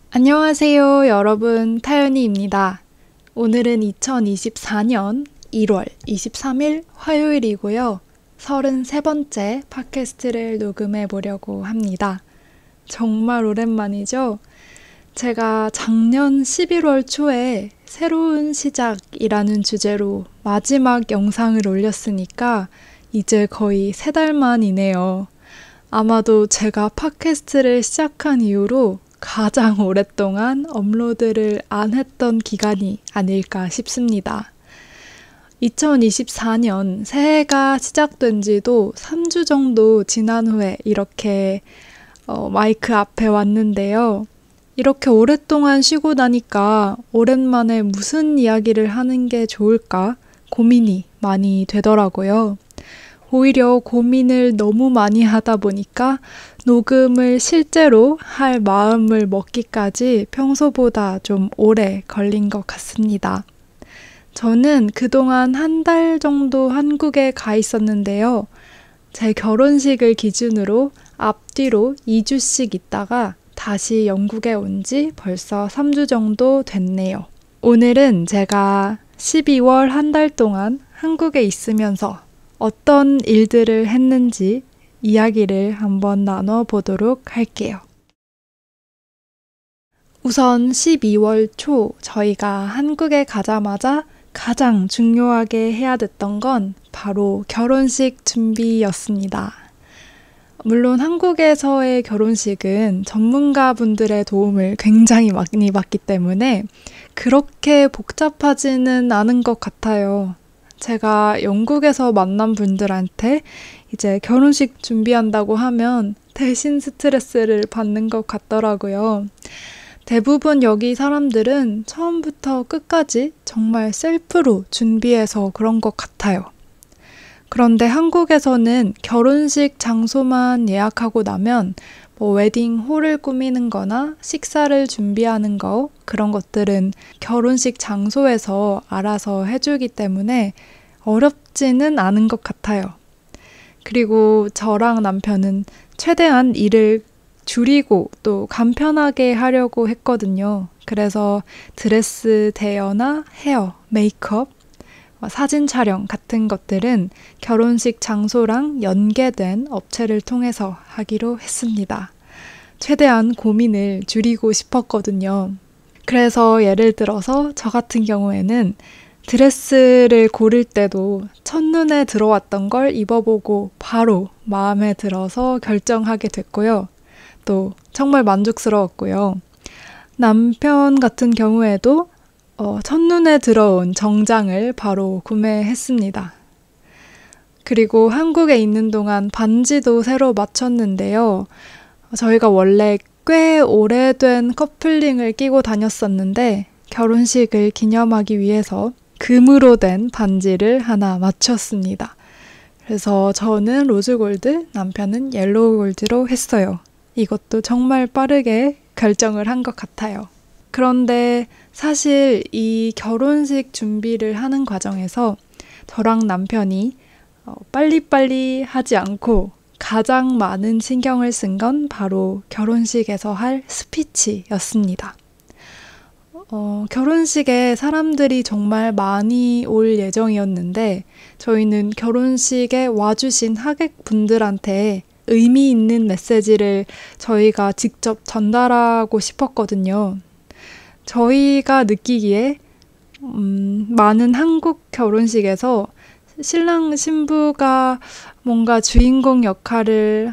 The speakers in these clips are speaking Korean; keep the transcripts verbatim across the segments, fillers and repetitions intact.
안녕하세요, 여러분. 타연이입니다. 오늘은 이천이십사년 일월 이십삼일 화요일이고요. 서른세 번째 팟캐스트를 녹음해 보려고 합니다. 정말 오랜만이죠? 제가 작년 십일월 초에 새로운 시작이라는 주제로 마지막 영상을 올렸으니까 이제 거의 세 달 만이네요. 아마도 제가 팟캐스트를 시작한 이후로 가장 오랫동안 업로드를 안 했던 기간이 아닐까 싶습니다. 이천이십사년 새해가 시작된 지도 삼 주 정도 지난 후에 이렇게 어, 마이크 앞에 왔는데요. 이렇게 오랫동안 쉬고 나니까 오랜만에 무슨 이야기를 하는 게 좋을까 고민이 많이 되더라고요. 오히려 고민을 너무 많이 하다 보니까 녹음을 실제로 할 마음을 먹기까지 평소보다 좀 오래 걸린 것 같습니다. 저는 그동안 한 달 정도 한국에 가 있었는데요. 제 결혼식을 기준으로 앞뒤로 이 주씩 있다가 다시 영국에 온 지 벌써 삼 주 정도 됐네요. 오늘은 제가 십이월 한 달 동안 한국에 있으면서 어떤 일들을 했는지 이야기를 한번 나눠보도록 할게요. 우선 십이월 초 저희가 한국에 가자마자 가장 중요하게 해야 됐던 건 바로 결혼식 준비였습니다. 물론 한국에서의 결혼식은 전문가분들의 도움을 굉장히 많이 받기 때문에 그렇게 복잡하지는 않은 것 같아요. 제가 영국에서 만난 분들한테 이제 결혼식 준비한다고 하면 대신 스트레스를 받는 것 같더라고요. 대부분 여기 사람들은 처음부터 끝까지 정말 셀프로 준비해서 그런 것 같아요. 그런데 한국에서는 결혼식 장소만 예약하고 나면 뭐 웨딩홀을 꾸미는 거나 식사를 준비하는 거 그런 것들은 결혼식 장소에서 알아서 해주기 때문에 어렵지는 않은 것 같아요. 그리고 저랑 남편은 최대한 일을 줄이고 또 간편하게 하려고 했거든요. 그래서 드레스 대여나 헤어, 메이크업, 사진 촬영 같은 것들은 결혼식 장소랑 연계된 업체를 통해서 하기로 했습니다. 최대한 고민을 줄이고 싶었거든요. 그래서 예를 들어서 저 같은 경우에는 드레스를 고를 때도 첫눈에 들어왔던 걸 입어보고 바로 마음에 들어서 결정하게 됐고요. 또 정말 만족스러웠고요. 남편 같은 경우에도 어, 첫눈에 들어온 정장을 바로 구매했습니다. 그리고 한국에 있는 동안 반지도 새로 맞췄는데요. 저희가 원래 꽤 오래된 커플링을 끼고 다녔었는데 결혼식을 기념하기 위해서 금으로 된 반지를 하나 맞췄습니다. 그래서 저는 로즈골드, 남편은 옐로우골드로 했어요. 이것도 정말 빠르게 결정을 한 것 같아요. 그런데 사실 이 결혼식 준비를 하는 과정에서 저랑 남편이 빨리빨리 하지 않고 가장 많은 신경을 쓴 건 바로 결혼식에서 할 스피치였습니다. 어, 결혼식에 사람들이 정말 많이 올 예정이었는데 저희는 결혼식에 와주신 하객분들한테 의미 있는 메시지를 저희가 직접 전달하고 싶었거든요. 저희가 느끼기에 음, 많은 한국 결혼식에서 신랑 신부가 뭔가 주인공 역할을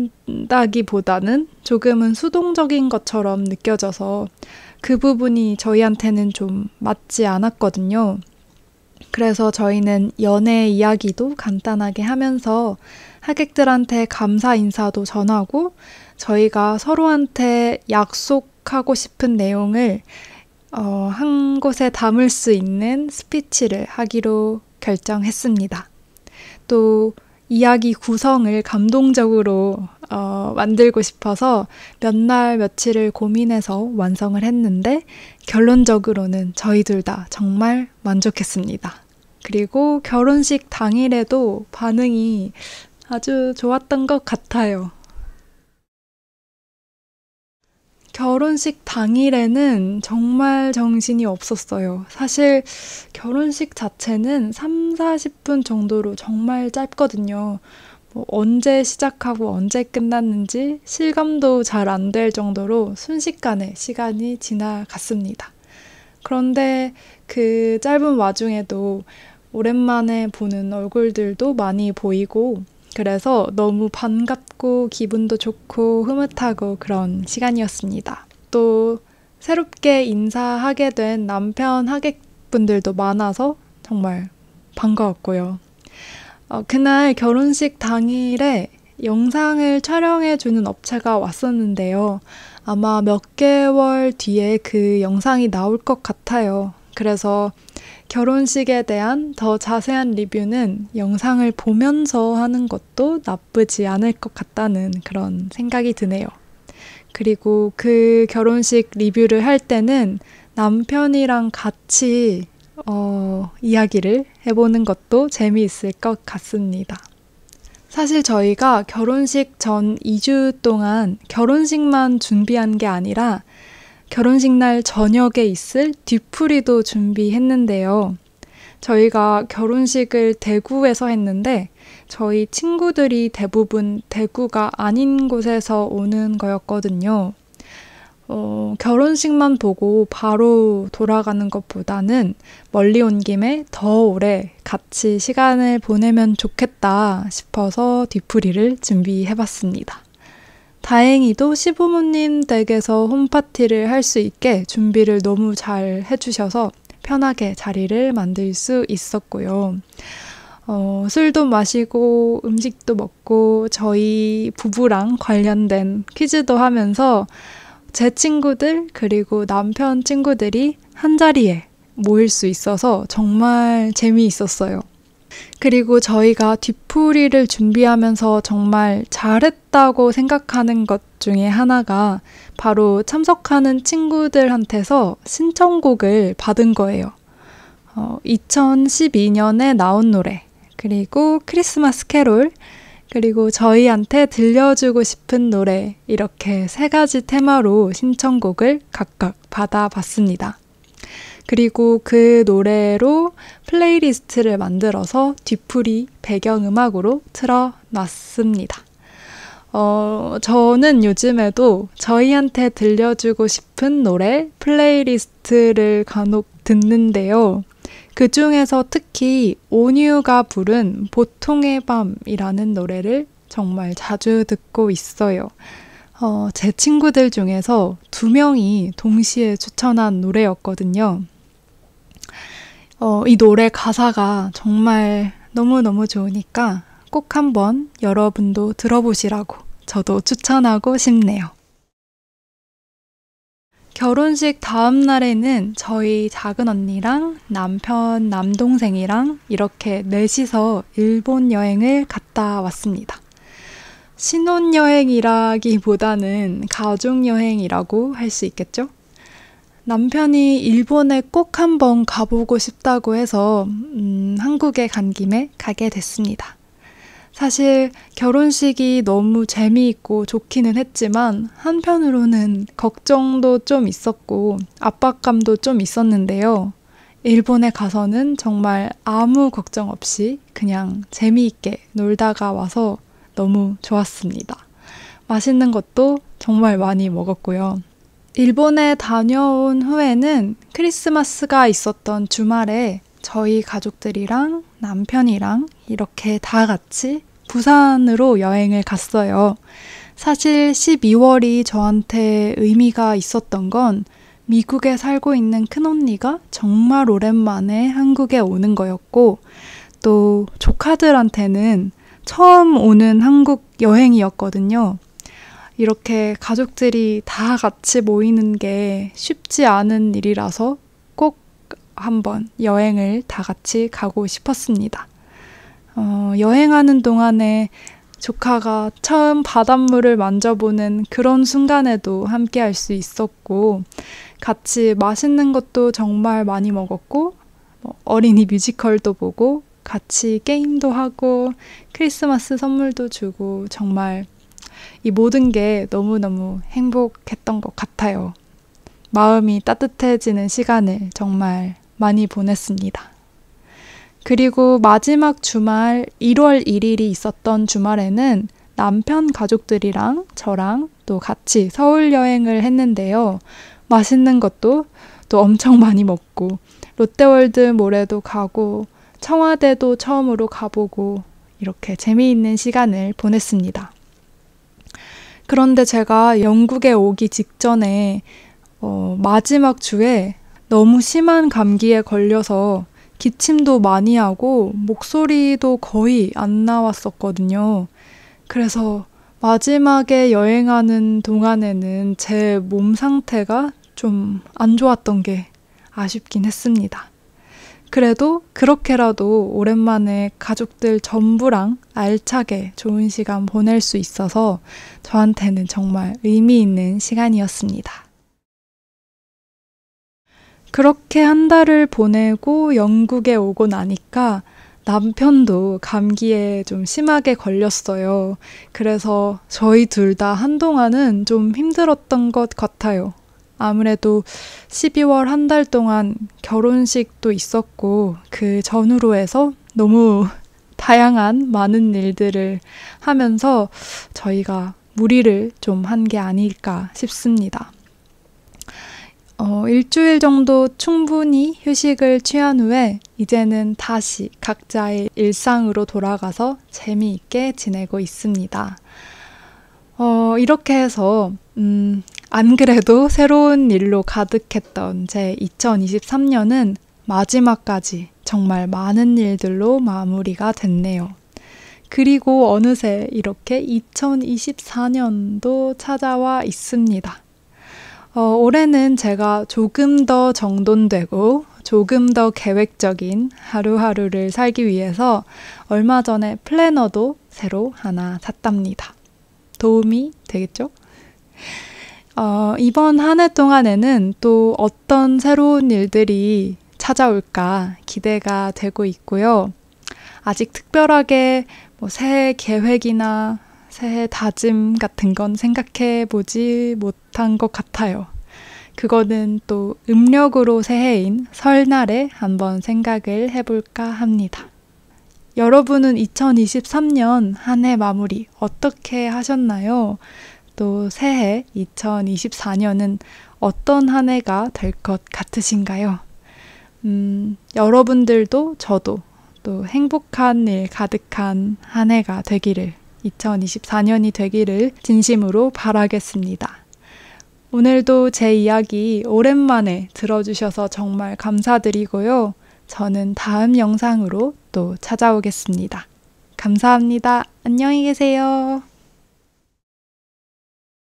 한다기보다는 조금은 수동적인 것처럼 느껴져서 그 부분이 저희한테는 좀 맞지 않았거든요. 그래서 저희는 연애 이야기도 간단하게 하면서 하객들한테 감사 인사도 전하고 저희가 서로한테 약속하고 싶은 내용을 어, 한 곳에 담을 수 있는 스피치를 하기로 결정했습니다. 또 이야기 구성을 감동적으로 어, 만들고 싶어서 몇 날 며칠을 고민해서 완성을 했는데 결론적으로는 저희 둘 다 정말 만족했습니다. 그리고 결혼식 당일에도 반응이 아주 좋았던 것 같아요. 결혼식 당일에는 정말 정신이 없었어요. 사실 결혼식 자체는 삼, 사십 분 정도로 정말 짧거든요. 뭐 언제 시작하고 언제 끝났는지 실감도 잘 안 될 정도로 순식간에 시간이 지나갔습니다. 그런데 그 짧은 와중에도 오랜만에 보는 얼굴들도 많이 보이고 그래서 너무 반갑고 기분도 좋고 흐뭇하고 그런 시간이었습니다. 또 새롭게 인사하게 된 남편 하객분들도 많아서 정말 반가웠고요. 어, 그날 결혼식 당일에 영상을 촬영해주는 업체가 왔었는데요. 아마 몇 개월 뒤에 그 영상이 나올 것 같아요. 그래서 결혼식에 대한 더 자세한 리뷰는 영상을 보면서 하는 것도 나쁘지 않을 것 같다는 그런 생각이 드네요. 그리고 그 결혼식 리뷰를 할 때는 남편이랑 같이 어, 이야기를 해보는 것도 재미있을 것 같습니다. 사실 저희가 결혼식 전 이 주 동안 결혼식만 준비한 게 아니라 결혼식 날 저녁에 있을 뒤풀이도 준비했는데요. 저희가 결혼식을 대구에서 했는데 저희 친구들이 대부분 대구가 아닌 곳에서 오는 거였거든요. 어, 결혼식만 보고 바로 돌아가는 것보다는 멀리 온 김에 더 오래 같이 시간을 보내면 좋겠다 싶어서 뒤풀이를 준비해봤습니다. 다행히도 시부모님 댁에서 홈파티를 할 수 있게 준비를 너무 잘 해주셔서 편하게 자리를 만들 수 있었고요. 어, 술도 마시고 음식도 먹고 저희 부부랑 관련된 퀴즈도 하면서 제 친구들 그리고 남편 친구들이 한자리에 모일 수 있어서 정말 재미있었어요. 그리고 저희가 뒤풀이를 준비하면서 정말 잘했다고 생각하는 것 중에 하나가 바로 참석하는 친구들한테서 신청곡을 받은 거예요. 어, 이천십이 년에 나온 노래, 그리고 크리스마스 캐롤, 그리고 저희한테 들려주고 싶은 노래 이렇게 세 가지 테마로 신청곡을 각각 받아봤습니다. 그리고 그 노래로 플레이리스트를 만들어서 뒤풀이 배경음악으로 틀어놨습니다. 어, 저는 요즘에도 저희한테 들려주고 싶은 노래 플레이리스트를 간혹 듣는데요. 그 중에서 특히 온유가 부른 보통의 밤이라는 노래를 정말 자주 듣고 있어요. 어, 제 친구들 중에서 두 명이 동시에 추천한 노래였거든요. 어, 이 노래 가사가 정말 너무너무 좋으니까 꼭 한번 여러분도 들어보시라고 저도 추천하고 싶네요. 결혼식 다음 날에는 저희 작은 언니랑 남편, 남동생이랑 이렇게 넷이서 일본 여행을 갔다 왔습니다. 신혼여행이라기보다는 가족여행이라고 할 수 있겠죠? 남편이 일본에 꼭 한번 가보고 싶다고 해서 음, 한국에 간 김에 가게 됐습니다. 사실 결혼식이 너무 재미있고 좋기는 했지만 한편으로는 걱정도 좀 있었고 압박감도 좀 있었는데요. 일본에 가서는 정말 아무 걱정 없이 그냥 재미있게 놀다가 와서 너무 좋았습니다. 맛있는 것도 정말 많이 먹었고요. 일본에 다녀온 후에는 크리스마스가 있었던 주말에 저희 가족들이랑 남편이랑 이렇게 다 같이 부산으로 여행을 갔어요. 사실 십이월이 저한테 의미가 있었던 건 미국에 살고 있는 큰언니가 정말 오랜만에 한국에 오는 거였고 또 조카들한테는 처음 오는 한국 여행이었거든요. 이렇게 가족들이 다 같이 모이는 게 쉽지 않은 일이라서 꼭 한번 여행을 다 같이 가고 싶었습니다. 어, 여행하는 동안에 조카가 처음 바닷물을 만져보는 그런 순간에도 함께 할 수 있었고 같이 맛있는 것도 정말 많이 먹었고 뭐 어린이 뮤지컬도 보고 같이 게임도 하고 크리스마스 선물도 주고 정말 이 모든 게 너무너무 행복했던 것 같아요. 마음이 따뜻해지는 시간을 정말 많이 보냈습니다. 그리고 마지막 주말 일월 일일이 있었던 주말에는 남편 가족들이랑 저랑 또 같이 서울 여행을 했는데요. 맛있는 것도 또 엄청 많이 먹고 롯데월드 몰에도 가고 청와대도 처음으로 가보고 이렇게 재미있는 시간을 보냈습니다. 그런데 제가 영국에 오기 직전에 어, 마지막 주에 너무 심한 감기에 걸려서 기침도 많이 하고 목소리도 거의 안 나왔었거든요. 그래서 마지막에 여행하는 동안에는 제 몸 상태가 좀 안 좋았던 게 아쉽긴 했습니다. 그래도 그렇게라도 오랜만에 가족들 전부랑 알차게 좋은 시간 보낼 수 있어서 저한테는 정말 의미 있는 시간이었습니다. 그렇게 한 달을 보내고 영국에 오고 나니까 남편도 감기에 좀 심하게 걸렸어요. 그래서 저희 둘 다 한동안은 좀 힘들었던 것 같아요. 아무래도 십이월 한 달 동안 결혼식도 있었고 그 전후로 해서 너무 다양한 많은 일들을 하면서 저희가 무리를 좀 한 게 아닐까 싶습니다. 어, 일주일 정도 충분히 휴식을 취한 후에 이제는 다시 각자의 일상으로 돌아가서 재미있게 지내고 있습니다. 어, 이렇게 해서 음, 안 그래도 새로운 일로 가득했던 제 이천이십삼 년은 마지막까지 정말 많은 일들로 마무리가 됐네요. 그리고 어느새 이렇게 이천이십사 년도 찾아와 있습니다. 어, 올해는 제가 조금 더 정돈되고 조금 더 계획적인 하루하루를 살기 위해서 얼마 전에 플래너도 새로 하나 샀답니다. 도움이 되겠죠? 어, 이번 한 해 동안에는 또 어떤 새로운 일들이 찾아올까 기대가 되고 있고요. 아직 특별하게 뭐 새해 계획이나 새해 다짐 같은 건 생각해 보지 못한 것 같아요. 그거는 또 음력으로 새해인 설날에 한번 생각을 해볼까 합니다. 여러분은 이천이십삼 년 한 해 마무리 어떻게 하셨나요? 또 새해 이천이십사 년은 어떤 한 해가 될 것 같으신가요? 음, 여러분들도 저도 또 행복한 일 가득한 한 해가 되기를, 이천이십사 년이 되기를 진심으로 바라겠습니다. 오늘도 제 이야기 오랜만에 들어주셔서 정말 감사드리고요. 저는 다음 영상으로 또 찾아오겠습니다. 감사합니다. 안녕히 계세요.